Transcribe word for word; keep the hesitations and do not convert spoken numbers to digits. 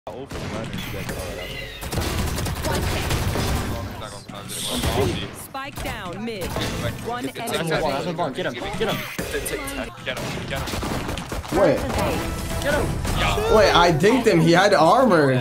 Spike down mid. One enemy. Get him. Get him. Get him. Get him. Wait. Get him. Wait, I dinked him. He had armor.